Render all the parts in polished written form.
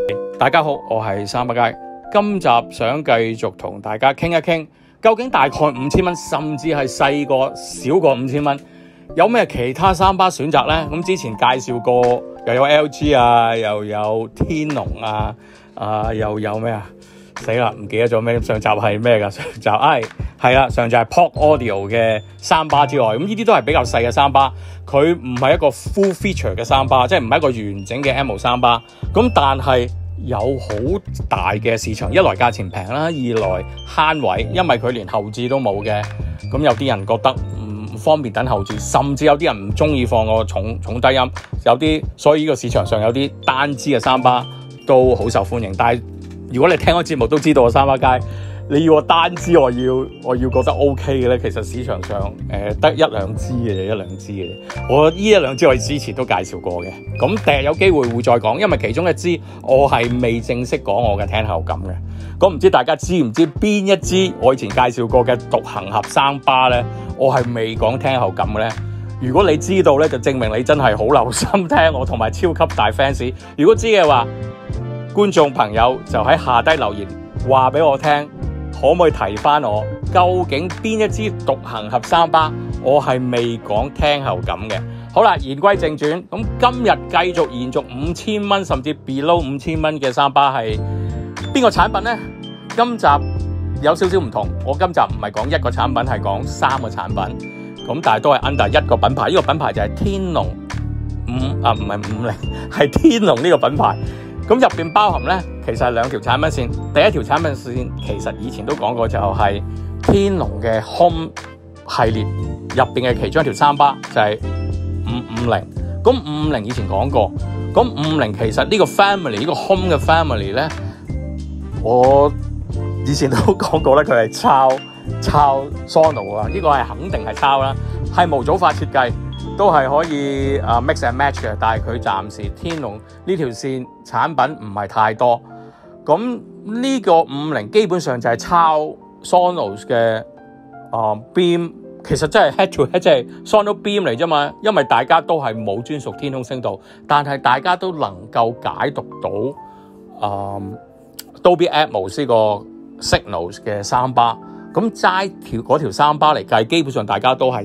大家好，我係三百佳。今集想繼續同大家傾一傾，究竟大概5000蚊，甚至係細過少過5000蚊，有咩其他三巴選擇呢？咁之前介紹過，又有 LG 啊，又有天龍啊，又有咩啊？死啦，唔記得咗咩？上集係咩㗎？上集係啦，上集係 Pork Audio 嘅三巴之外，咁呢啲都係比較細嘅三巴，佢唔係一個 full feature 嘅三巴，即係唔係一個完整嘅 M 三巴。咁但係有好大嘅市場，一來價錢平啦，二來慳位，因為佢連後置都冇嘅。咁有啲人覺得唔方便等後置，甚至有啲人唔中意放個重低音，所以呢個市場上有啲單支嘅三巴都好受歡迎。但係如果你聽我節目都知道我三巴街，你要我單支我要覺得 OK 嘅咧，其實市場上得一兩支嘅。我呢一兩支我之前都介紹過嘅，咁第日有機會會再講，因為其中一支我係未正式講我嘅聽後感嘅。咁唔知大家知唔知邊一支我以前介紹過嘅獨行俠三巴咧？我係未講聽後感嘅咧。如果你知道咧，就證明你真係好留心聽我，同埋超級大 fans。如果知嘅話，觀眾朋友就喺下低留言話俾我聽，可唔可以提翻我究竟邊一支獨行俠三巴我係未講聽後感嘅？好啦，言歸正傳，咁今日繼續延續5000蚊甚至 below 5000蚊嘅三巴係邊個產品呢？今集有少少唔同，我今集唔係講一個產品，係講3個產品，咁但係都係 under 一個品牌，呢個品牌就係天龍唔係50，係天龍呢個品牌。咁入邊包含咧，其實係2條產品線。第一條產品線其實以前都講過，就係天龍嘅 Home 系列入邊嘅其中一條三巴就係550。咁550以前講過，咁550其實呢個 family 呢個 Home 嘅 family 咧，我以前都講過咧，佢係抄 Sonos 啊，呢個係肯定係抄啦，係模組化設計。都係可以mix and match 嘅，但係佢暫時天龍呢條線產品唔係太多。咁呢個550基本上就係抄 Sonos 嘅Beam， 其實真係 head to head， 即係 Sonos Beam 嚟啫嘛。因為大家都係冇專屬天空聲道，但係大家都能夠解讀到Dolby Atmos 呢個 Signals 嘅三巴。咁齋嗰條三巴嚟計，基本上大家都係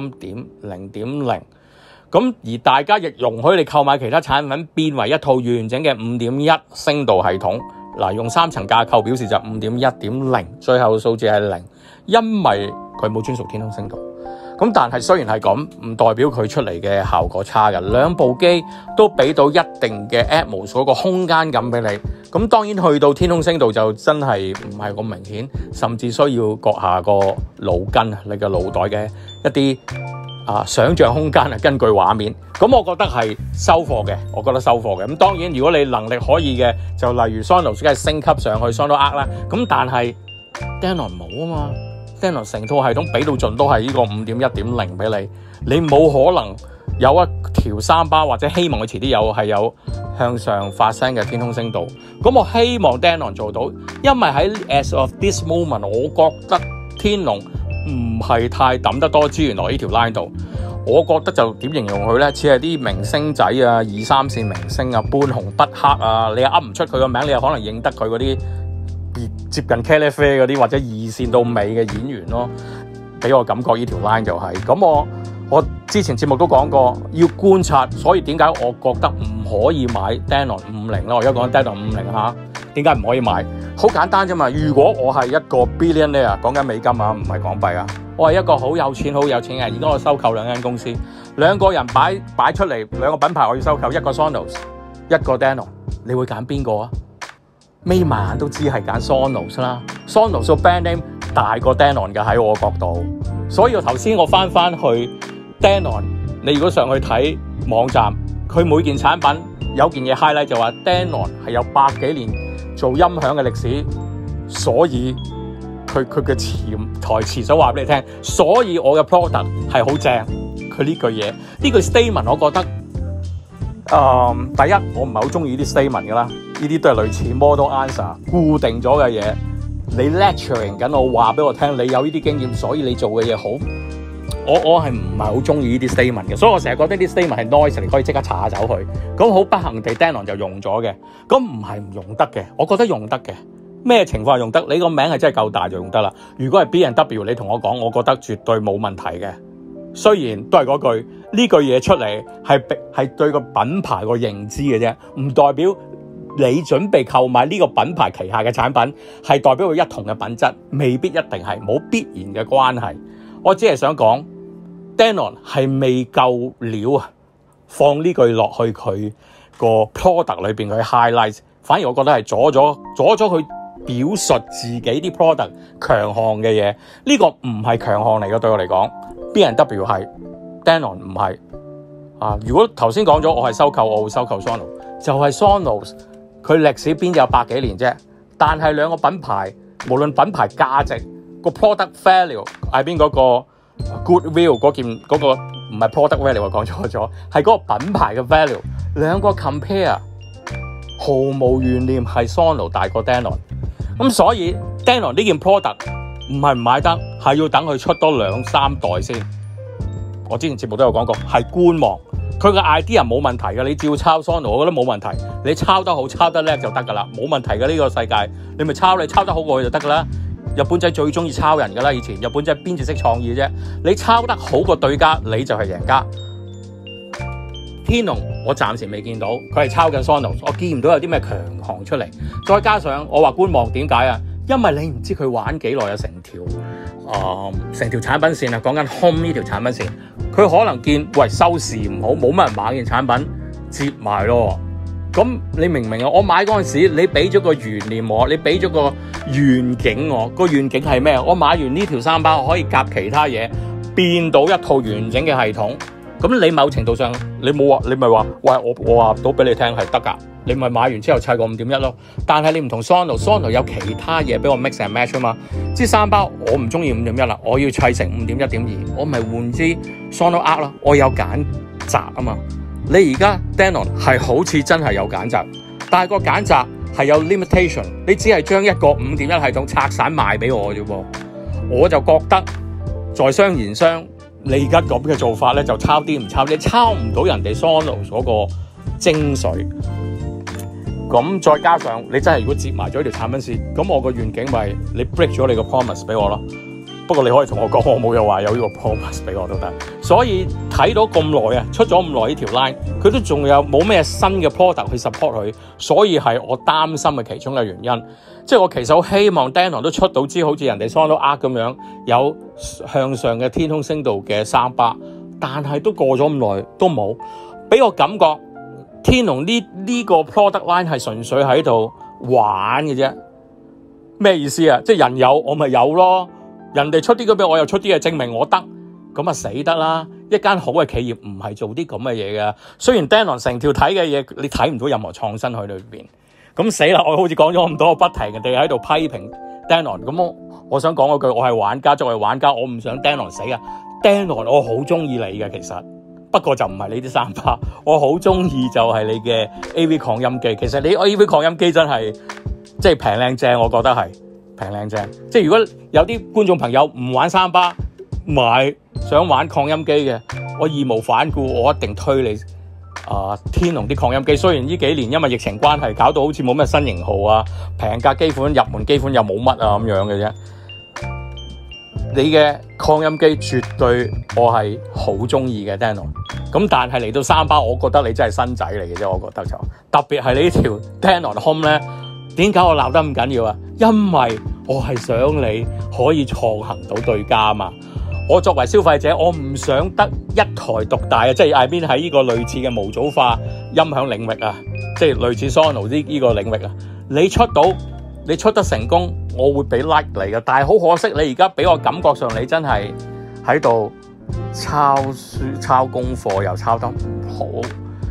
3.0.0。咁而大家亦容許你購買其他產品，變為一套完整嘅 5.1 聲道系統。嗱，用3層架構表示就 5.1.0， 最後數字係0，因為佢冇專屬天空聲道。咁但係雖然係咁，唔代表佢出嚟嘅效果差嘅。兩部機都俾到一定嘅 Atmos 嗰個空間感俾你。咁當然去到天空聲道就真係唔係咁明顯，甚至需要閣下個腦筋，你嘅腦袋嘅一啲想像空間啊，根據畫面。咁我覺得係收貨嘅，咁當然如果你能力可以嘅，就例如 Sonos 梗係升級上去 Sonos Arc 啦。咁但係 Denon 冇啊嘛。Denon 成套系統俾到盡都係呢個 5.1.0 俾你，你冇可能有一條三巴，或者希望佢遲啲有向上發聲嘅天空聲道。咁我希望 Denon 做到，因為喺 as of this moment， 我覺得天龍唔係太抌得多資源落呢條 line 度。我覺得就點形容佢咧，似係啲明星仔啊，2、3線明星啊，半紅不黑啊，你又噏唔出佢個名，你又可能認得佢嗰啲接近茄喱啡嗰啲或者2線到尾嘅演員咯，俾我感覺呢條 line 就係咁。我之前節目都講過要觀察，所以點解我覺得唔可以買 Denon 50啦？我而家講 Denon 50嚇，點解唔可以買？好簡單啫嘛！如果我係一個 billionaire， 講緊美金啊，唔係港幣啊，我係一個好有錢嘅人，而家我收購2間公司，2個人擺出嚟2個品牌，我要收購，一個 Sonos， 一個 Denon， 你會揀邊個啊？眯埋眼都知係揀 Sonos 啦。Sonos 個 brand name 大過 Denon 嘅，喺我角度，所以我頭先我翻去 Denon， 你如果上去睇網站，佢每件產品有件嘢 highlight 就話 Denon 係有100幾年做音響嘅歷史，所以佢嘅潛台詞想話俾你聽，所以我嘅 product 係好正。佢呢句嘢，呢句 statement 我覺得第一我唔係好中意呢啲 statement 噶啦，呢啲都係類似 model answer 固定咗嘅嘢。你 lecturing 緊我，話俾我聽，你有呢啲經驗，所以你做嘅嘢好我係唔係好中意呢啲 statement 嘅，所以我成日覺得啲 statement 係 noise 嚟，可以即刻查下走佢。咁好不幸地 Denon 就用咗嘅，咁唔係唔用得嘅，我覺得用得嘅。咩情況係用得？你個名係真係夠大就用得啦。如果係 B&W， 你同我講，我覺得絕對冇問題嘅。雖然都係嗰句，呢句嘢出嚟係對個品牌個認知嘅啫，唔代表你準備購買呢個品牌旗下嘅產品係代表佢一同嘅品質，未必一定係，冇必然嘅關係。我只係想講 Denon 係未夠料啊，放呢句落去佢個 product 裏邊佢 highlight， 反而我覺得係阻咗佢表述自己啲 product 強項嘅嘢。呢個唔係強項嚟嘅，對我嚟講 B&W 係 Denon 唔係啊。如果頭先講咗我係收購，我會收購 Sonos， 就係 Sonos 佢歷史邊有百幾年啫，但係兩個品牌無論品牌價值個 product value 喺邊嗰個 goodwill 嗰個唔係 product value， 我講錯咗，係嗰個品牌嘅 value， 兩個 compare 毫無懸念係 Sonos 大過 Denon。咁所以 Denon 呢件 product 唔係唔買得，係要等佢出多2-3代先。我之前節目都有講過，係觀望。佢個 idea 冇問題嘅，你照抄 Sonos， 我覺得冇問題。你抄得好、抄得叻就得噶啦，冇問題嘅呢個世界。你咪抄，你抄得好過去就得噶啦。日本仔最中意抄人噶啦，以前日本仔邊隻識創意啫？你抄得好過對家，你就係贏家。天龍我暫時未見到佢係抄緊 Sonos， 我見唔到有啲咩強項出嚟。再加上我話觀望，點解啊？因為你唔知佢玩幾耐啊，成條產品線啊，講緊 Home 呢條產品線，佢可能見喂收視唔好，冇乜人買件產品，接埋咯。咁你明唔明啊？我買嗰陣時，你俾咗個懸念我，你俾咗個願景我，個願景係咩？我買完呢條3包，我可以夾其他嘢，變到一套完整嘅系統。咁你某程度上，你冇話，你咪話，喂，我話到俾你聽係得㗎，你咪買完之後砌個5.1咯。但係你唔同 Sonos 有其他嘢俾我 mix and match 啊嘛。支3包我唔中意5.1啦，我要砌成 5.1.2， 我咪換支 Sonos Arc 咯。我有揀擇啊嘛。你而家 Denon 係好似真係有揀擇，但係個揀擇係有 limitation， 你只係將一個 5.1 系統拆散賣俾我啫喎。我就覺得在商言商。你而家咁嘅做法咧，就抄啲唔抄啲，抄唔到人哋 Sonos 嗰個精髓。咁再加上你真係如果接埋咗條產品線，咁我個願景咪你 break 咗你個 promise 俾我咯。不過你可以同我講，我冇又話有呢個 promise 俾我都得。所以睇到咁耐啊，出咗咁耐呢條 line，佢都仲有冇咩新嘅 product 去 support 佢，所以係我擔心嘅其中嘅原因。即係我其實好希望 Denon 都出到支好似人哋 Sonos Arc 咁樣有向上嘅天空聲道嘅300，但係都過咗咁耐都冇，俾我感覺天龍呢個 product line 係純粹喺度玩嘅啫。咩意思啊？即係人有我咪有咯，人哋出啲嘅俾我又出啲嘅，證明我得，咁啊死得啦！一間好嘅企業唔係做啲咁嘅嘢㗎。雖然 Denon 成條睇嘅嘢你睇唔到任何創新喺裏邊。咁死啦！我好似講咗咁多，我不停地喺度批評 Denon。咁我想講嗰句，我係玩家，作為玩家，我唔想 Denon 死啊。Denon 我好中意你嘅，其實不過就唔係你啲300，我好中意就係你嘅 AV 擴音機。其實你 AV 擴音機真係即係平靚正，我覺得係平靚正。即係如果有啲觀眾朋友唔玩300，買想玩擴音機嘅，我義無反顧，我一定推你。天龍啲擴音機，雖然呢幾年因為疫情關係，搞到好似冇咩新型號啊，平價機款入門機款又冇乜啊咁樣嘅啫。你嘅擴音機絕對我係好中意嘅 Denon。咁但係嚟到300，我覺得你真係新仔嚟嘅啫。我覺得就特別係你呢條 Denon Home 咧，點解我鬧得咁緊要啊？因為我係想你可以創行到對家啊嘛。我作為消費者，我唔想得一台獨大啊！即係 I mean 喺呢個類似嘅模組化音響領域啊，即係類似 Sonos 呢個領域啊，你出得成功，我會俾 like 你嘅。但係好可惜，你而家俾我感覺上你真係喺度抄書、抄功課又抄得唔好，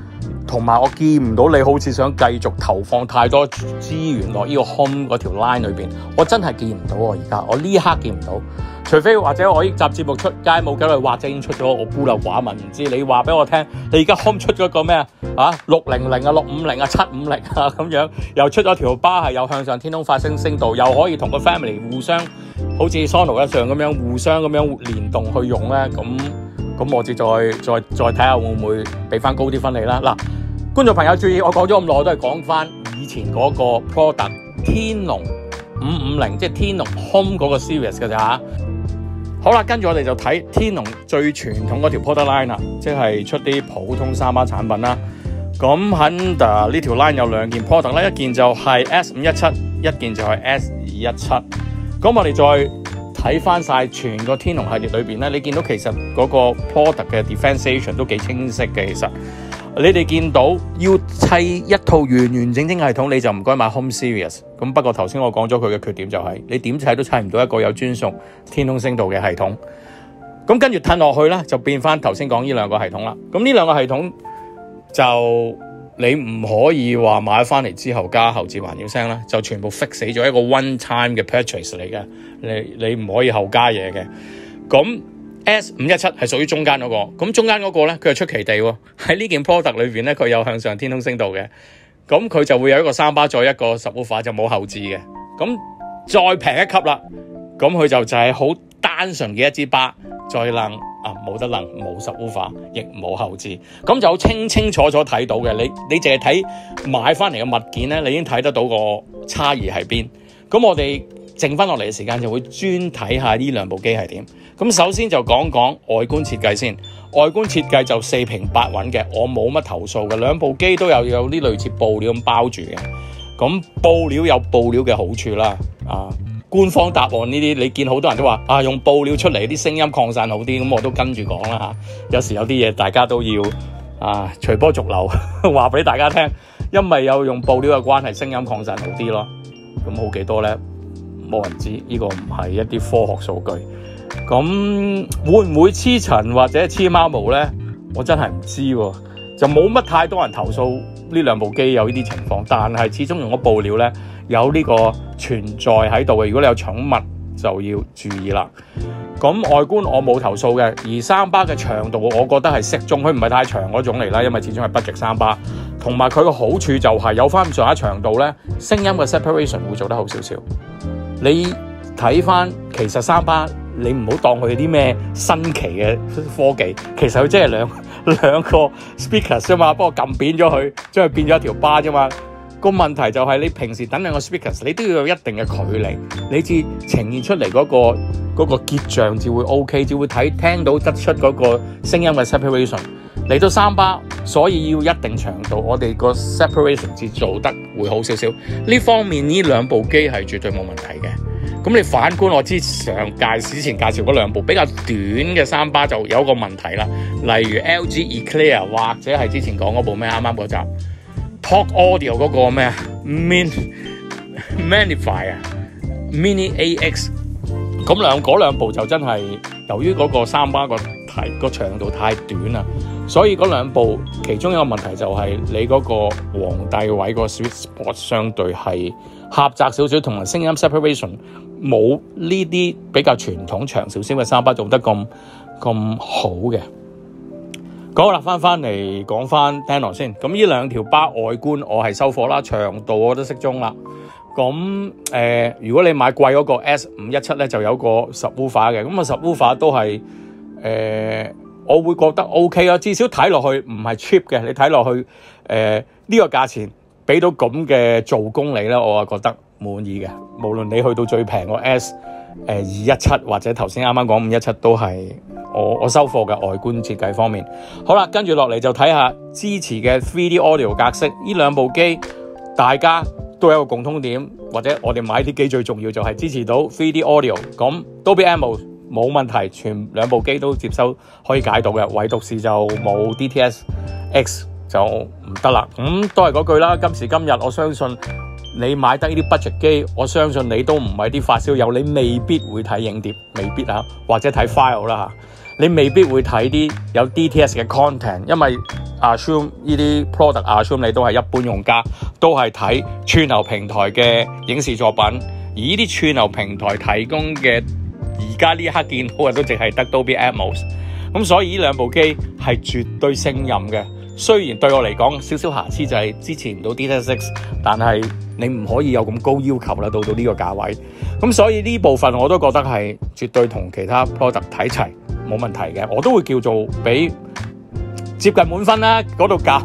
同埋我見唔到你好似想繼續投放太多資源落呢個 home 嗰條 line 裏邊，我真係見唔到啊！而家我呢一刻見唔到，除非或者我呢集節目出街冇幾耐，或者已經出咗，我孤陋寡聞唔知。你話俾我聽，你而家 home 出咗個咩啊？600啊、650啊、750啊咁樣，又出咗條巴係有向上天空發聲聲道，又可以同個 family 互相好似 Sonos 一樣咁樣互相咁樣連動去用咧，咁我哋再睇下會唔會俾翻高啲分你啦。嗱，觀眾朋友注意，我講咗咁耐都係講翻以前嗰個 product 天龍550，即係天龍 Home 嗰個 series 嘅咋。好啦，跟住我哋就睇天龍最傳統嗰條 product line 啦，即係出啲普通三巴產品啦。咁 Honda 呢條 line 有兩件 product 啦，一件就係 S517，一件就係 S217。咁我哋再睇翻晒全個天龍系列裏邊咧，你見到其實嗰個 product 嘅 differentiation 都幾清晰嘅。其實你哋見到要砌一套完完整整系統，你就唔該買 Home Series。咁不過頭先我講咗佢嘅缺點就係，你點砌都砌唔到一個有專屬天空聲道嘅系統。咁跟住褪落去咧，就變翻頭先講呢兩個系統啦。咁呢兩個系統就你唔可以話買翻嚟之後加後置環繞聲啦，就全部 fix 死咗一個 one time 嘅 purchase 嚟嘅，你唔可以後加嘢嘅。咁 S517 係屬於中間嗰個，咁中間嗰個咧，佢係出奇地喎，喺呢件 product 裏邊咧，佢有向上天空聲道嘅，咁佢就會有一個三巴再一個 subwoofer 就冇後置嘅，咁再平一級啦，咁佢就係好單純嘅一支巴，再楞冇得楞，冇 subwoofer，亦冇後置，咁就好清清楚楚睇到嘅。你淨係睇買翻嚟嘅物件咧，你已經睇得到個差異喺邊。咁我哋剩翻落嚟嘅時間就會專睇下呢兩部機係點。咁首先就講講外觀設計先。外觀設計就4平8穩嘅，我冇乜投訴嘅。兩部機都有啲類似布料咁包住嘅。咁布料有布料嘅好處啦。官方答案呢啲，你見好多人都話用布料出嚟啲聲音擴散好啲，咁我都跟住講啦嚇。有時有啲嘢大家都要隨波逐流，話俾大家聽，因為有用布料嘅關係，聲音擴散好啲咯。咁好幾多咧？冇人知，呢個唔係一啲科學數據。咁會唔會黐塵或者黐貓毛咧？我真係唔知喎，就冇乜太多人投訴呢兩部機有呢啲情況，但係始終用咗布料咧，有呢個存在喺度嘅。如果你有寵物就要注意啦。咁外觀我冇投訴嘅，而三巴嘅長度我覺得係適中，佢唔係太長嗰種嚟啦，因為始終係budget三巴，同埋佢個好處就係有翻咁上下長度咧，聲音嘅 separation 會做得好少少。你睇翻其實三巴，你唔好當佢啲咩新奇嘅科技，其實佢真係兩個 speakers 啫嘛，不過撳扁咗佢，將佢變咗一條巴啫嘛。個問題就係你平時等兩個 speakers， 你都要有一定嘅距離，你至呈現出嚟嗰個結像至會 OK， 至會聽到得出嗰個聲音嘅 separation。嚟到三巴，所以要一定長度，我哋個 separation 至做得會好少少。呢方面呢兩部機係絕對冇問題嘅。咁你反觀我之前介紹嗰兩部比較短嘅三巴就有一個問題啦，例如 LG Eclair 或者係之前講嗰部咩啱啱嗰集 Talk Audio 嗰個咩 Magnify Mini AX， 咁嗰兩部就真係由於嗰個三巴個長度太短啦，所以嗰兩部其中一個問題就係你嗰個皇帝位個 sweet spot 相對係狹窄少少，同埋聲音 separation 冇呢啲比較傳統長少少嘅三巴做得咁好嘅。講啦，翻嚟講翻 Denon 先。咁呢兩條巴外觀我係收貨啦，長度我都適中啦。咁如果你買貴嗰個 S517 咧，就有個 subwoofer 嘅。咁啊 subwoofer 都係我會覺得 OK 啊，至少睇落去唔係 cheap 嘅。你睇落去呢個價錢俾到咁嘅做工你咧，我係覺得滿意嘅。無論你去到最平個 S217 或者頭先啱啱講517都係我收貨嘅外觀設計方面。好啦，跟住落嚟就睇下支持嘅 3D Audio 格式。呢兩部機大家都有一個共通點，或者我哋買啲機最重要就係支持到 3D Audio。咁 Dolby Atmos冇問題，全兩部機都接收可以解到嘅，唯獨是就冇 DTS X 就唔得啦。咁都係嗰句啦，今時今日我相信你買得呢啲 budget 機，我相信你都唔係啲發燒友，你未必會睇影碟，未必或者睇 file 啦。 你未必會睇啲有 DTS 嘅 content， 因為 assume 呢啲 product assume 你都係一般用家，都係睇串流平台嘅影視作品，而呢啲串流平台提供嘅而家呢一刻見到嘅都淨係得 Dolby Atmos， 咁所以呢兩部機係絕對勝任嘅。雖然對我嚟講少少瑕疵就係支持唔到 DTS6， 但係你唔可以有咁高要求啦，到呢個價位。咁所以呢部分我都覺得係絕對同其他 product 睇齊冇問題嘅，我都會叫做俾接近滿分啦，嗰度減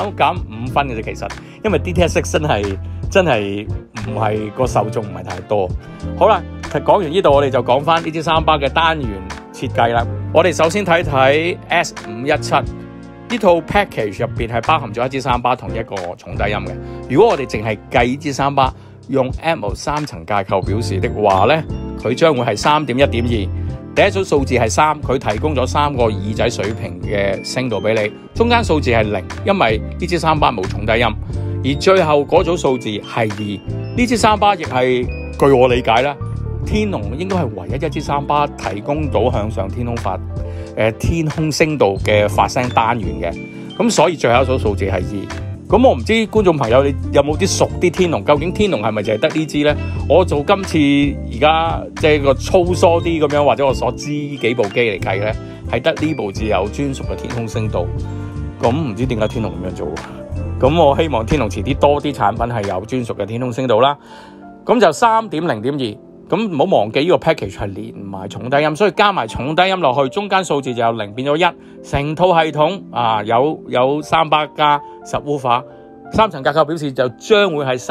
5分嘅啫。其實因為 DTS6 真係唔係個受眾唔係太多。好啦，講完呢度，我哋就講翻呢支三巴嘅單元設計啦。我哋首先睇睇 S517。呢套 package 入邊係包含咗一支三巴同一個重低音嘅。如果我哋淨係計呢支三巴用 Atmos 三層架構表示的話呢，佢將會係 3.1.2。第一組數字係3，佢提供咗3個耳仔水平嘅聲度俾你。中間數字係0，因為呢支三巴冇重低音。而最後嗰組數字係2。呢支三巴亦係據我理解啦，天龍應該係唯一一支三巴提供到向上天空聲道嘅發聲單元嘅，咁所以最後一組數字係2。咁我唔知觀眾朋友你有冇啲熟啲天龍，究竟天龍係咪就係得呢支呢？我做今次而家即係個粗疏啲咁樣，或者我所知幾部機嚟計呢，係得呢部至有專屬嘅天空聲道。咁唔知點解天龍咁樣做？咁我希望天龍遲啲多啲產品係有專屬嘅天空聲道啦。咁就 3.0.2。咁唔好忘記呢個 package 係連埋重低音，所以加埋重低音落去，中間數字就由0變咗1，成套系統有三巴加subwoofer，三層架構表示就將會係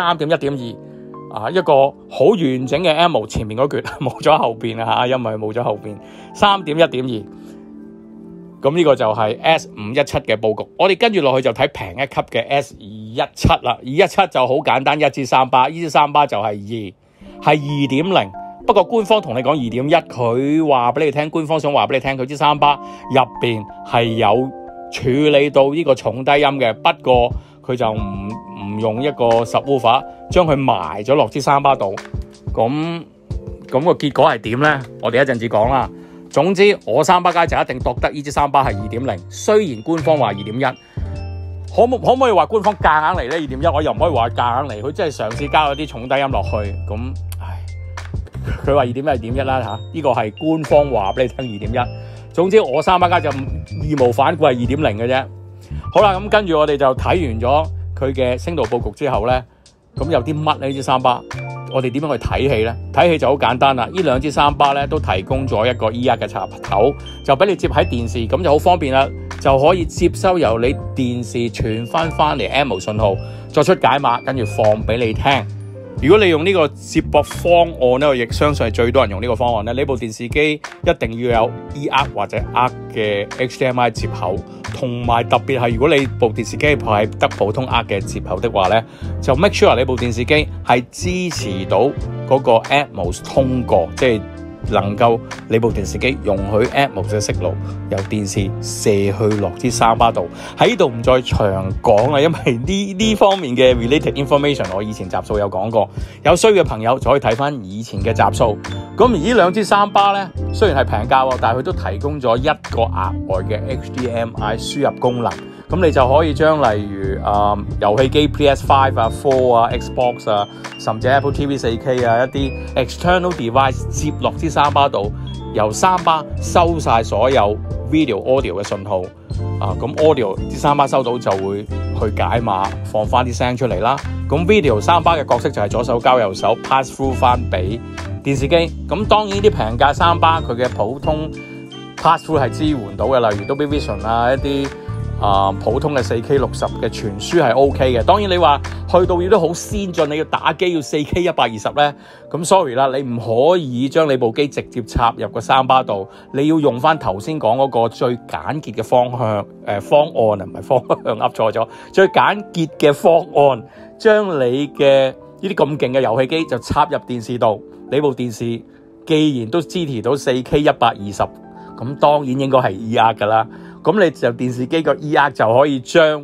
3.1.2，一個好完整嘅 Atmos， 前面嗰橛冇咗後邊啊，因為冇咗後邊 3.1.2。咁呢個就係 S517 嘅佈局。我哋跟住落去就睇平一級嘅 S217 啦。217就好簡單，一支三巴，呢支三巴就係2。係 2.0， 不過官方同你講 2.1， 佢話俾你聽，官方想話俾你聽，佢支三巴入邊係有處理到呢個重低音嘅，不過佢就唔用一個 subwoofer 將佢埋咗落支三巴度。咁個結果係點呢？我哋一陣至講啦。總之我三巴街就一定覺得呢支三巴係 2.0， 雖然官方話 2.1。可唔可以話官方夾硬嚟呢 2.1？ 我又唔可以話夾硬嚟，佢真係嘗試加咗啲重低音落去。咁佢話 2.1 係 2.1 啦嚇，呢個係官方話俾你聽 2.1。總之我三巴街就義無反顧係 2.0 嘅啫。好啦，咁跟住我哋就睇完咗佢嘅聲道佈局之後呢，咁有啲乜呢支三巴？我哋點樣去睇戲呢？睇戲就好簡單啦。呢兩支三巴呢都提供咗一個 E.R 嘅插頭，就俾你接喺電視，咁就好方便啦。就可以接收由你電視傳翻嚟 Atmos 信號，作出解碼，跟住放俾你聽。如果你用呢個接駁方案呢，我亦相信係最多人用呢個方案咧。呢部電視機一定要有 E.R 或者 R 嘅 HDMI 接口，同埋特別係如果你部電視機係得普通 R 嘅接口的話呢，就 make sure 你部電視機係支持到嗰個 Atmos 通過，即係能夠你部電視機容許 Atmos 嘅息路由電視射去落支三巴度。喺度唔再長講啦，因為呢方面嘅 related information 我以前集數有講過，有需要嘅朋友就可以睇翻以前嘅集數。咁而呢兩支三巴呢，雖然係平價，但係佢都提供咗一個額外嘅 HDMI 輸入功能。咁你就可以將例如遊戲機 PS5 啊、4啊、Xbox 啊，甚至 Apple TV 4K 啊一啲 external device 接落支三巴度，由三巴收晒所有 video audio 嘅信號。咁 audio 支三巴收到就會去解碼，放翻啲聲出嚟啦。咁 video 三巴嘅角色就係左手交右手 pass through 翻俾電視機。咁當然啲平價三巴佢嘅普通 pass through 係支援到嘅，例如 Dolby Vision 啊一啲。普通嘅 4K 60嘅傳輸係 OK 嘅。當然你話去到要都好先進，你要打機要 4K 120咧，咁 sorry 啦，你唔可以將你部機直接插入個三巴度，你要用翻頭先講嗰個最簡潔嘅方案，唔係方向噏錯咗，最簡潔嘅方案，將你嘅呢啲咁勁嘅遊戲機就插入電視度。你部電視既然都支持到 4K 120，咁當然應該係 E.R 噶啦。咁你就電視機個 E.R 就可以將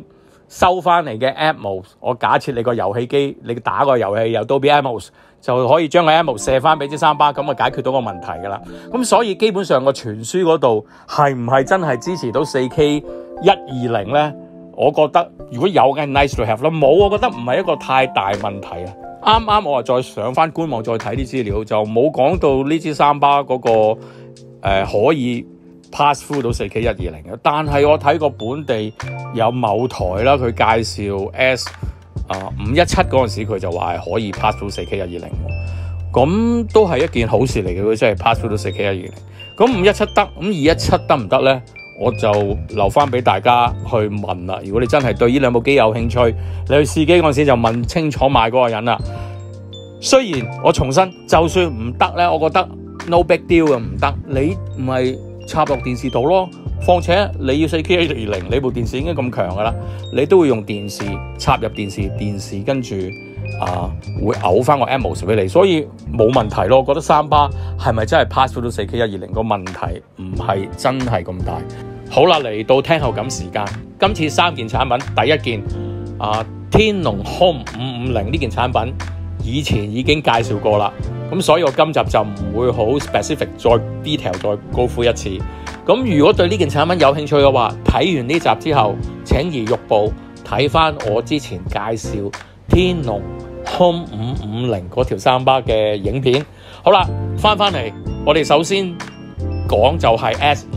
收翻嚟嘅 Atmos， 我假設你個遊戲機你打個遊戲有 Dolby Atmos， 就可以將個 Atmos 射翻俾支三巴，咁就解決到個問題㗎啦。咁所以基本上個傳輸嗰度係唔係真係支持到 4K 120咧？我覺得如果有嘅 nice to have 啦，冇我覺得唔係一個太大問題啊。啱啱我再上翻官網再睇啲資料，就冇講到呢支三巴嗰個可以 pass through 到 4K 120嘅，但係我睇過本地有某台啦，佢介紹 S517嗰陣時，佢就話係可以 pass through 4K 120，咁都係一件好事嚟嘅，佢真係 pass through 到 4K 120。咁517得，咁217得唔得咧？我就留翻俾大家去問啦。如果你真係對呢兩部機有興趣，你去試機嗰陣時就問清楚買嗰個人啦。雖然我重申，就算唔得咧，我覺得 no big deal 嘅，唔得，你唔係插落電視度咯。況且你要 4K 120，你部電視已經咁強噶啦，你都會用電視插入電視跟住會嘔翻個 Atmos 俾你，所以冇問題咯。我覺得三巴係咪真係 pass 到 4K 120個問題唔係真係咁大。好啦，嚟到聽後感時間，今次3件產品，第一件天龍 Home 550呢件產品以前已經介紹過啦，咁所以我今集就唔會好 specific 再 detail 再高呼一次。咁如果對呢件產品有興趣嘅話，睇完呢集之後請移玉步睇翻我之前介紹天龍 Home 550嗰條三巴嘅影片。好啦，翻嚟，我哋首先講就係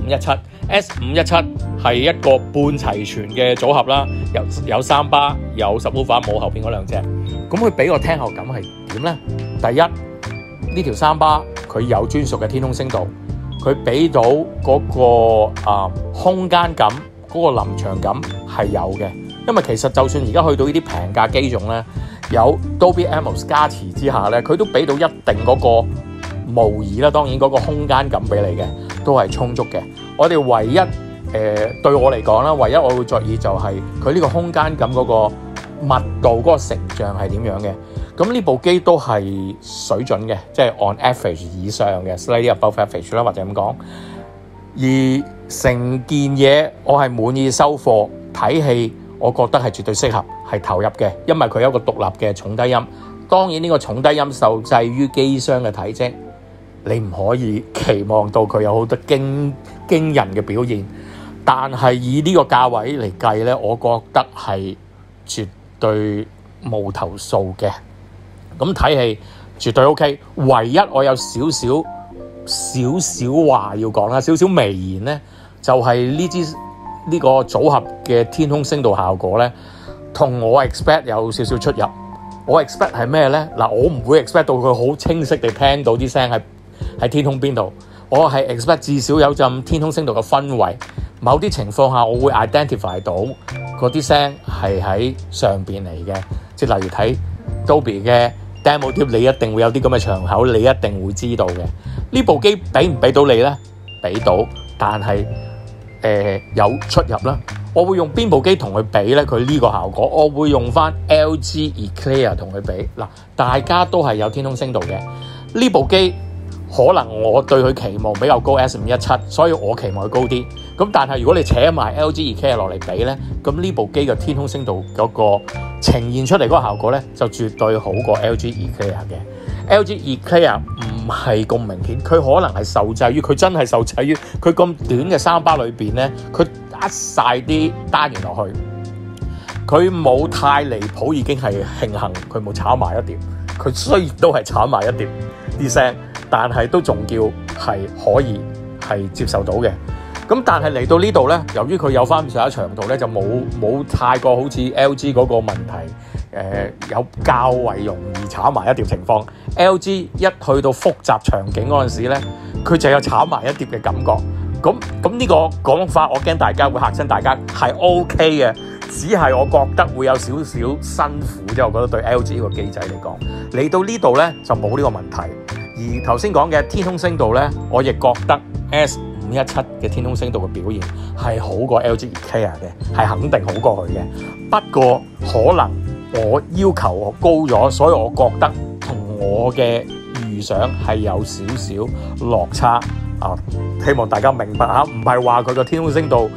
S517 係一個半齊全嘅組合啦，有三巴有 subwoofer 冇後邊嗰兩隻。咁佢俾個聽後感係點呢？第一，呢條三巴佢有專屬嘅天空聲道，佢俾到嗰個空間感，嗰個臨場感係有嘅。因為其實就算而家去到呢啲平價機種咧，有 Dolby Atmos 加持之下咧，佢都俾到一定嗰個模擬啦，當然嗰個空間感俾你嘅都係充足嘅。我哋唯一對我嚟講啦，唯一我會着意就係佢呢個空間感嗰個密度嗰個成像係點樣嘅。咁呢部機都係水準嘅，即係 on average 以上嘅 slightly above average 啦，或者咁講。而成件嘢我係滿意收貨，睇戲我覺得係絕對適合，係投入嘅，因為佢有一個獨立嘅重低音。當然呢個重低音受制於機箱嘅體積，你唔可以期望到佢有好多驚人嘅表現。但係以呢個價位嚟計咧，我覺得係絕對冇投訴嘅。咁睇戲絕對 OK。唯一我有少少話要講啦，少少微言咧，就係呢個組合嘅天空聲道效果咧，同我 expect 有少少出入。我 expect 係咩咧？嗱，我唔會 expect 到佢好清晰地聽到啲聲喺天空邊度。我係 expect 至少有陣天空聲道嘅氛圍。某啲情況下，我會 identify 到嗰啲聲係喺上邊嚟嘅。即係例如睇 Dolby 嘅 demo 碟，你一定會有啲咁嘅場口，你一定會知道嘅。呢部機俾唔俾到你咧？俾到，但係有出入啦。我會用邊部機同佢比咧？佢呢個效果，我會用翻 LG Eclair 同佢比。嗱，大家都係有天空聲道嘅呢部機。可能我對佢期望比較高 S517，所以我期望佢高啲。咁但係如果你扯埋 LG Eclair 落嚟比咧，咁呢部機嘅天空聲道嗰個呈現出嚟嗰個效果咧，就絕對好過 LG Eclair 嘅。LG Eclair 唔係咁明顯，佢可能係受制於佢真係受制於佢咁短嘅三巴裏邊咧，佢壓晒啲單元落去，佢冇太離譜，已經係慶幸佢冇炒埋一碟。佢雖然都係炒埋一碟啲聲，但係都仲叫係可以係接受到嘅。咁但係嚟到呢度咧，由於佢有翻上一長度咧，就冇太過好似 LG 嗰個問題，有較為容易炒埋一碟情況。LG 一去到複雜場景嗰陣時咧，佢就有炒埋一碟嘅感覺。咁呢個講法，我驚大家會嚇親大家，係 OK 嘅，只係我覺得會有少少辛苦啫。我覺得對 LG 呢個機仔嚟講，嚟到呢度咧就冇呢個問題。而頭先講嘅天空聲道咧，我亦覺得 S517嘅天空聲道嘅表現係好過 LG Eclair 嘅，係肯定好過佢嘅。不過可能我要求高咗，所以我覺得同我嘅預想係有少少落差。希望大家明白嚇，唔係話佢個天空聲道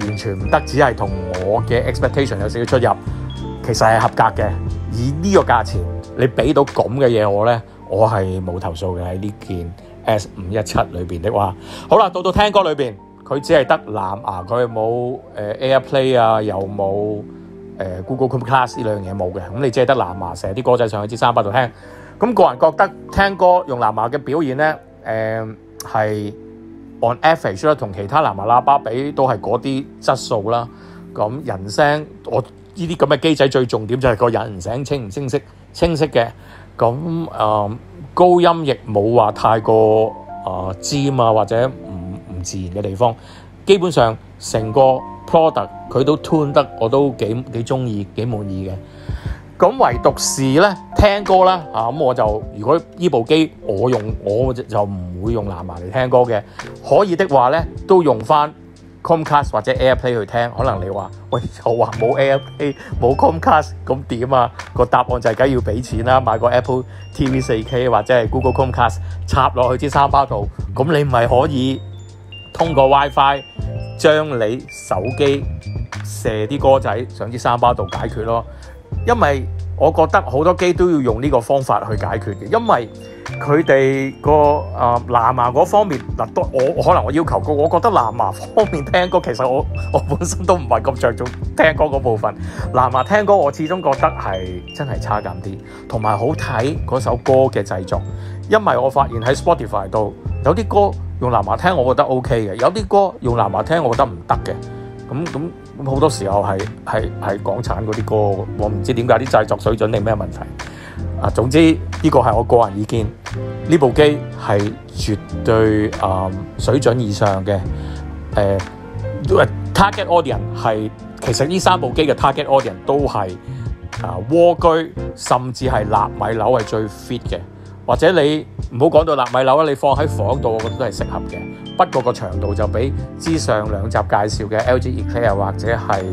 完全唔得，只係同我嘅 expectation 有少少出入，其實係合格嘅。以呢個價錢，你俾到咁嘅嘢我咧，我係冇投訴嘅喺呢件 S517裏邊的話。好啦，到聽歌裏邊，佢只係得藍牙，佢冇AirPlay 啊，又冇Google Chromecast 呢兩樣嘢冇嘅，咁你只係得藍牙，成啲歌仔上去支三巴度聽。咁個人覺得聽歌用藍牙嘅表現咧，係 on average 啦，同其他藍牙喇叭比都係嗰啲質素啦。咁人聲，我呢啲咁嘅機仔最重點就係個人聲清唔清晰嘅。咁高音亦冇話太過尖啊，或者唔自然嘅地方。基本上成個 product 佢都 tune 得，我都幾中意，幾滿意嘅。咁唯獨是咧聽歌啦，咁我就如果呢部機我就唔會用藍牙嚟聽歌嘅。可以的話咧，都用翻 Chromecast 或者 AirPlay 去聽。可能你話喂，又話冇 AirPlay 冇 Chromecast 咁點啊？個答案就係梗要俾錢啦，買個 Apple TV 4K 或者係 Google Chromecast 插落去支三巴度，咁你咪可以通過 WiFi 將你手機射啲歌仔上支三巴度解決咯。因為我覺得好多機都要用呢個方法去解決嘅，因為佢哋個藍牙嗰方面嗱，我可能我要求高，我覺得藍牙方面聽歌其實我本身都唔係咁着重聽歌嗰部分。藍牙聽歌我始終覺得係真係差咁啲，同埋好睇嗰首歌嘅製作。因為我發現喺 Spotify 度有啲歌用藍牙聽，我覺得 OK 嘅；有啲歌用藍牙聽，我覺得唔得嘅。咁好多時候係港產嗰啲歌，我唔知點解啲製作水準定咩問題。總之呢個係我個人意見，呢部機係絕對水準以上嘅。target audience 係其實呢三部機嘅 target audience 都係蝸居，甚至係納米樓係最 fit 嘅。或者你唔好講到納米樓啦，你放喺房度，我覺得都係適合嘅。不過個長度就比之上兩集介紹嘅 LG Eclair 或者係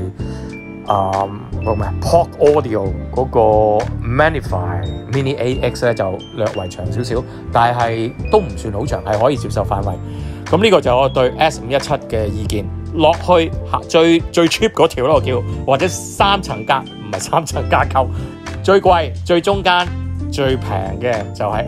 Pork Audio 嗰個 Magnify Mini AX 咧就略為長少少，但係都唔算好長，係可以接受範圍。咁呢個就我對 S517嘅意見。落去最 cheap 嗰條咯，叫或者三層架，唔係三層架構，最貴、最中間、最平嘅就係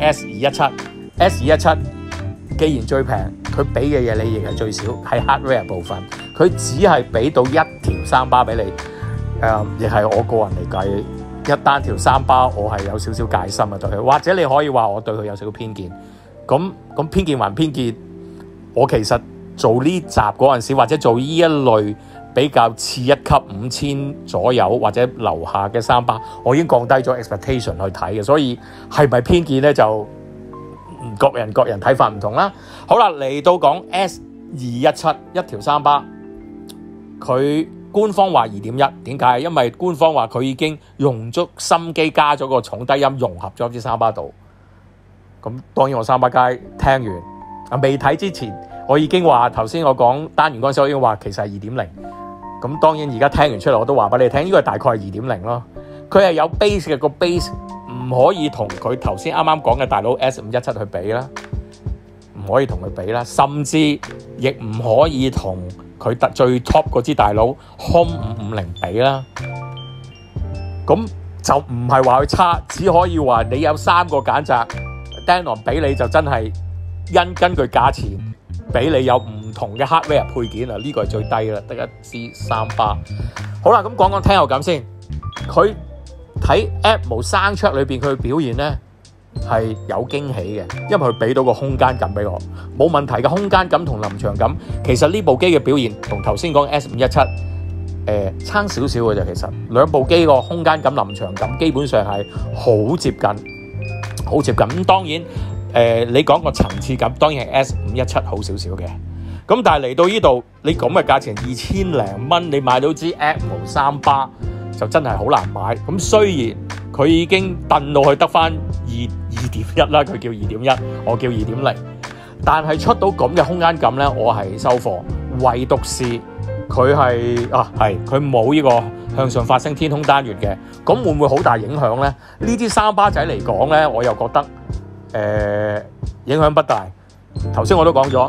S217。既然最平，佢俾嘅嘢你亦係最少，係 hardware 部分，佢只係俾到一條三巴俾你，亦係我個人嚟計，一單條三巴我係有少少戒心啊對佢，或者你可以話我對佢有少少偏見。咁偏見還偏見，我其實做呢集嗰陣時，或者做呢一類比較次一級5000左右或者樓下嘅三巴，我已經降低咗 expectation 去睇嘅，所以係咪偏見咧就？各人睇法唔同啦。好啦，嚟到講 S217一條三巴，佢官方話 2.1， 點解？因為官方話佢已經用足心機加咗個重低音融合咗支三巴度。咁當然我三巴街聽完未睇之前，我已經話頭先我講單元嗰陣時，我已經話其實係 2.0。咁當然而家聽完出嚟我都話俾你聽，呢個係大概係 2.0 咯。佢係有 bass 嘅，個 bass。唔可以同佢頭先啱啱講嘅大佬 S517 去比啦，唔可以同佢比啦，甚至亦唔可以同佢最 top 嗰支大佬 Home 550比啦。咁就唔係話佢差，只可以話你有三個揀擇 Denon 俾你就真係根據價錢俾你有唔同嘅 hardware 配件啊，呢個係最低啦，得一支三巴。好啦，咁講聽後感先，佢。睇 Atmos Soundtrack 裏邊佢嘅表現咧係有驚喜嘅，因為佢俾到個空間感俾我，冇問題嘅空間感同臨場感。其實呢部機嘅表現同頭先講 S517差少少嘅啫。其實兩部機個空間感、臨場感基本上係好接近，好接近。咁當然你講個層次感，當然係 S517好少少嘅。咁但係嚟到呢度，你咁嘅價錢2000零蚊，你買到支 Atmos 三巴。就真係好難買。咁雖然佢已經燉到去得翻2.1啦，佢叫 2.1， 我叫 2.0， 但係出到咁嘅空間感咧，我係收貨。唯獨是佢係佢冇呢個向上發聲天空單元嘅，咁會唔會好大影響咧？呢啲三巴仔嚟講咧，我又覺得影響不大。頭先我都講咗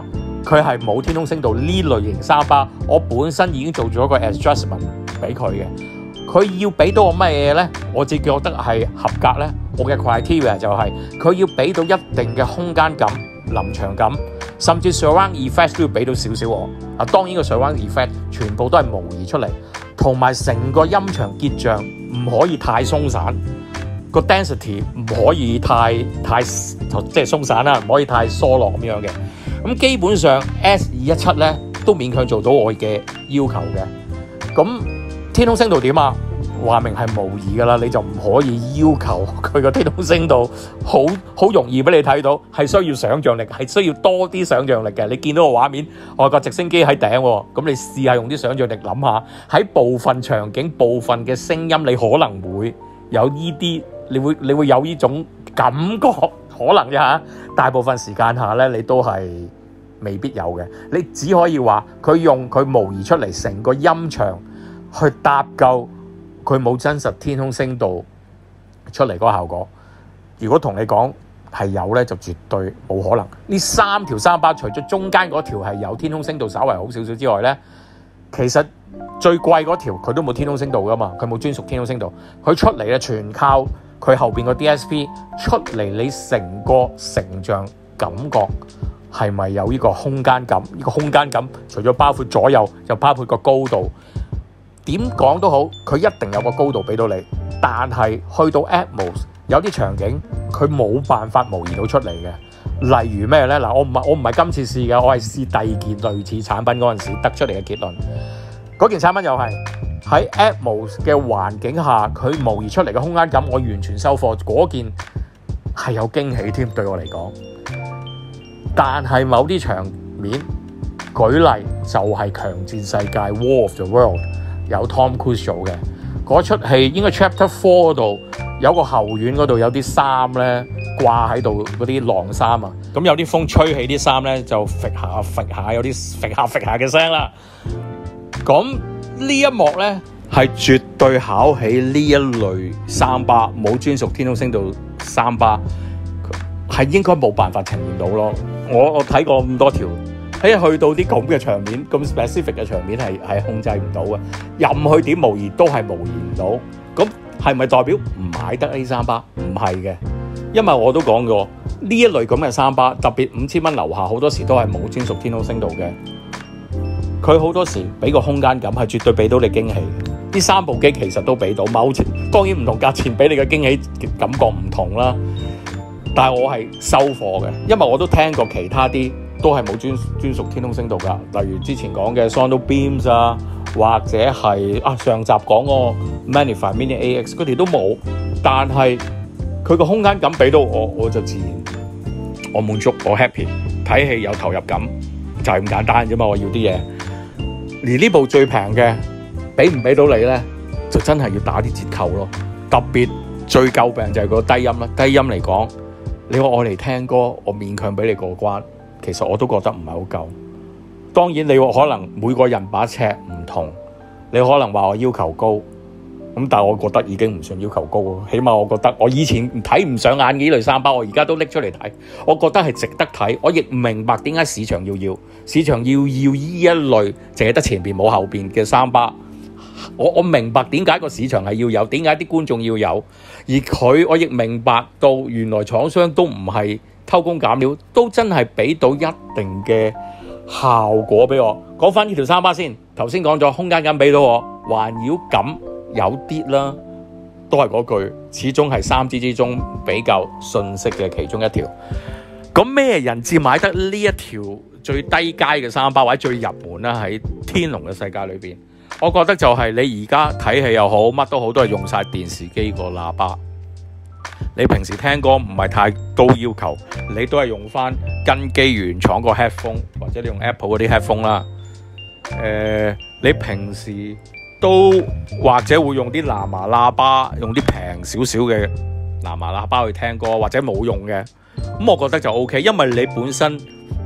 佢係冇天空聲道呢類型三巴，我本身已經做咗個 adjustment 俾佢嘅。佢要俾到我乜嘢咧？我自己覺得係合格咧。我嘅 criteria 就係佢要俾到一定嘅空間感、臨場感，甚至 surround effect 都要俾到少少我。當然個 surround effect 全部都係模擬出嚟，同埋成個音場結像唔可以太鬆散，個 density 唔可以太即係鬆散啦，唔可以太疏落咁樣嘅。咁基本上 S217 咧都勉強做到我嘅要求嘅。咁天空聲道點啊？話明係模擬㗎啦，你就唔可以要求佢個天空聲道好容易俾你睇到，係需要想像力，係需要多啲想像力嘅。你見到個畫面，外國直升機喺頂喎，咁你試下用啲想像力諗下，喺部分場景、部分嘅聲音，你可能會有呢啲，你會有呢種感覺，可能啫嚇。大部分時間下咧，你都係未必有嘅。你只可以話佢用佢模擬出嚟成個音場去搭救。佢冇真實天空聲道出嚟嗰個效果。如果同你講係有咧，就絕對冇可能。呢三條三巴，除咗中間嗰條係有天空聲道稍為好少少之外咧，其實最貴嗰條佢都冇天空聲道噶嘛，佢冇專屬天空聲道。佢出嚟咧全靠佢後邊個 DSP 出嚟，你成個成像感覺係咪有呢個空間感？呢個空間感除咗包括左右，就包括個高度。點講都好，佢一定有個高度俾到你，但係去到 Atmos 有啲場景佢冇辦法模擬到出嚟嘅。例如咩呢？嗱，我唔係今次試嘅，我係試第二件類似產品嗰陣時得出嚟嘅結論。嗰件產品又係喺 Atmos 嘅環境下，佢模擬出嚟嘅空間感，我完全收貨。嗰件係有驚喜添，對我嚟講。但係某啲場面，舉例就係強戰世界 War of the World。有 Tom Cruise 做嘅嗰出戲，應該 Chapter 4度有個後院嗰度有啲衫咧掛喺度，嗰啲晾衫啊，咁有啲風吹起啲衫咧就揈下揈下，有啲揈下揈下嘅聲啦。咁呢一幕咧係絕對考起呢一類三巴，冇專屬天空聲道三巴係應該冇辦法呈現到咯。我睇過咁多條。去到啲咁嘅場面，咁 specific 嘅場面係控制唔到嘅，任去點模擬都係模擬唔到。咁係咪代表唔買得呢三巴？唔係嘅，因為我都講過呢一類咁嘅三巴，特別5000蚊樓下好多時都係冇專屬天空聲道嘅。佢好多時俾個空間感係絕對俾到你驚喜。呢三部機其實都俾到，當然唔同價錢俾你嘅驚喜感覺唔同啦。但係我係收貨嘅，因為我都聽過其他啲。都係冇專屬天空聲道㗎，例如之前講嘅 Sono Beams 啊，或者係上集講個 Magnify Mini AX 嗰條都冇，但係佢個空間感俾到我就自然我滿足，我 happy， 睇戲有投入感，就係咁簡單啫嘛。我要啲嘢，而呢部最平嘅俾唔俾到你咧，就真係要打啲折扣咯。特別最詬病就係個低音啦，低音嚟講，你話我嚟聽歌，我勉強俾你過關。其實我都覺得唔係好夠。當然你可能每個人把尺唔同，你可能話我要求高，咁但係我覺得已經唔算要求高喎。起碼我覺得我以前睇唔上眼嘅呢類三巴，我而家都拎出嚟睇，我覺得係值得睇。我亦唔明白點解市場要呢一類淨係得前邊冇後邊嘅三巴。我明白點解個市場係要有，點解啲觀眾要有，而我亦明白到原來廠商都唔係偷工減料，都真係俾到一定嘅效果俾我。講翻呢條三巴先，頭先講咗空間感俾到我，環繞感有啲啦，都係嗰句，始終係三支之中比較遜色嘅其中一條。咁咩人至買得呢一條最低階嘅三巴或者最入門啦？喺天龍嘅世界裏邊，我覺得就係你而家睇戲又好，乜都好，都係用晒電視機個喇叭。你平時聽歌唔係太高要求，你都係用翻根基原廠個 headphone， 或者你用 Apple 嗰啲 headphone 啦。你平時都或者會用啲藍牙喇叭，用啲平少少嘅藍牙喇叭去聽歌，或者冇用嘅。咁我覺得就 OK， 因為你本身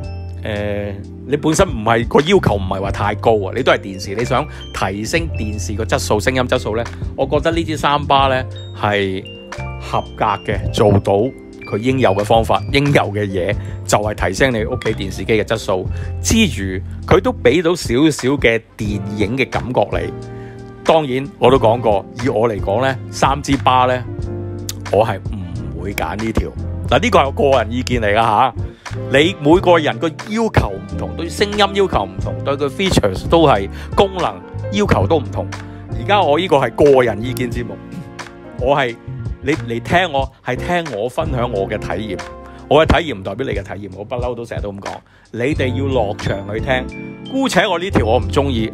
唔係個要求唔係話太高啊，你都係電視，你想提升電視個質素、聲音質素呢，我覺得呢支三巴呢係合格嘅，做到佢應有嘅方法，應有嘅嘢就係提升你屋企電視機嘅質素之餘，佢都俾到少少嘅電影嘅感覺你。當然我都講過，以我嚟講呢，3支巴呢，我係唔會揀呢條。嗱，呢個係我個人意見嚟㗎嚇。你每個人個要求唔同，對聲音要求唔同，對佢 features 都係功能要求都唔同。而家我呢個係個人意見節目，我係你嚟聽我係聽我分享我嘅體驗，我嘅體驗唔代表你嘅體驗，我不嬲都成日都咁講。你哋要落場去聽，姑且我呢條我唔中意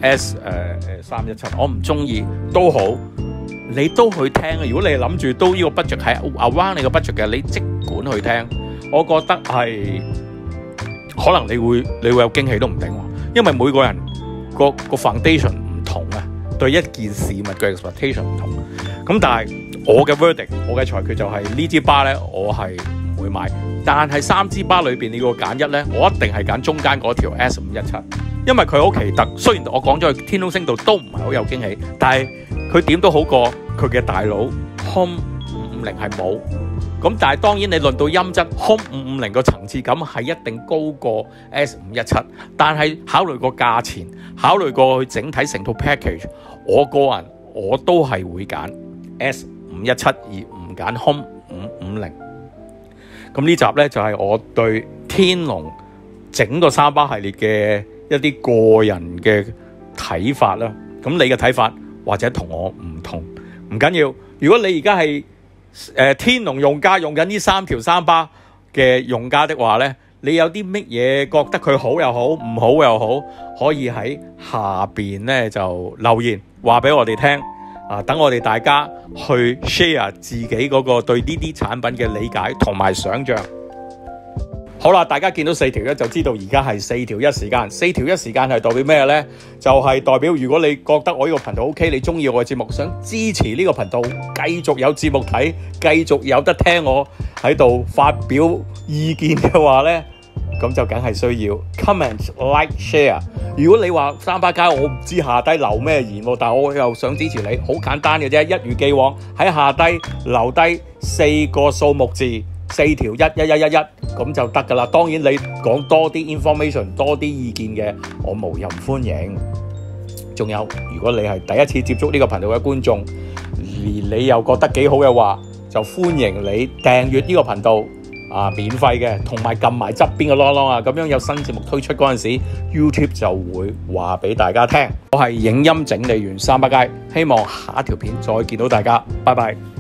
S317，我唔中意都好，你都去聽。如果你諗住都呢個 budget 係 around 你個 budget 嘅，你即管去聽。我覺得係可能你會有驚喜都唔定喎，因為每個人個 foundation 唔同啊，對一件事物嘅 expectation 唔同。咁但係我嘅 verdict， 我嘅裁決就係呢支巴咧，我係唔會買。但係3支巴裏邊你要揀一咧，我一定係揀中間嗰條 S517，因為佢好奇特。雖然我講咗佢天空聲道都唔係好有驚喜，但係佢點都好過佢嘅大佬 Home 550係冇。咁但係當然你論到音質 ，Home 550個層次感係一定高過 S517，但係考慮個價錢，考慮過佢整體成套 package， 我個人我都係會揀 S517而唔揀 Home 550。咁呢集呢，就係我對天龍整個3巴系列嘅一啲個人嘅睇法啦。咁你嘅睇法或者同我唔同，唔緊要。如果你而家係天龍用家用緊呢3條3巴嘅用家的話呢，你有啲乜嘢覺得佢好又好，唔好又好，可以喺下邊呢就留言話俾我哋聽。等我哋大家去 share 自己嗰個對呢啲產品嘅理解同埋想像。好啦，大家見到4條1就知道而家係4條1時間。4條1時間係代表咩呢？就係代表如果你覺得我呢個頻道 OK， 你中意我嘅節目，想支持呢個頻道繼續有節目睇，繼續有得聽我喺度發表意見嘅話呢，咁就梗係需要 comment like share。如果你話3巴街我唔知下低留咩言，但係我又想支持你，好簡單嘅啫，一如既往喺下低留低4個數目字，4條11111咁就得噶啦。當然你講多啲 information 多啲意見嘅，我無任歡迎。仲有，如果你係第一次接觸呢個頻道嘅觀眾，而你又覺得幾好嘅話，就歡迎你訂閱呢個頻道。免費嘅，同埋撳埋側邊嘅啷啷啊，咁樣有新節目推出嗰陣時 ，YouTube 就會話俾大家聽。我係影音整理員3巴街，希望下一條片再見到大家，拜拜。